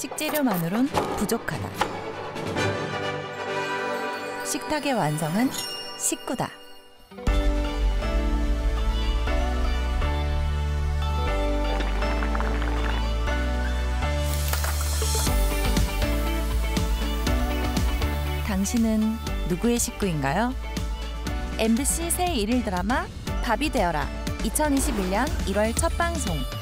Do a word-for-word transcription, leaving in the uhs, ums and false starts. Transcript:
식재료만으론 부족하다. 식탁의 완성은 식구다. 당신은 누구의 식구인가요? 엠비씨 새 일일 드라마 밥이 되어라 이천이십일 년 일월 첫 방송.